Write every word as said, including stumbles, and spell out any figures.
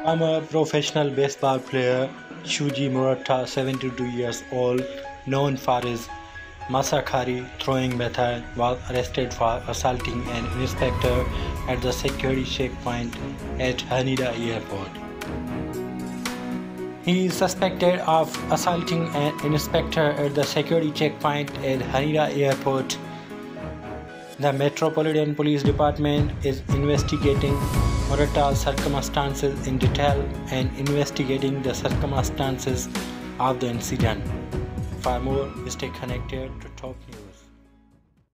Former professional baseball player Choji Murata, seventy-two years old, known for his Masakari throwing method, was arrested for assaulting an inspector at the security checkpoint at羽田Airport. He is suspected of assaulting an inspector at the security checkpoint at羽田Airport. The Metropolitan Police Department is investigating Murata's circumstances in detail and investigating the circumstances of the incident. For more, stay connected to Top News.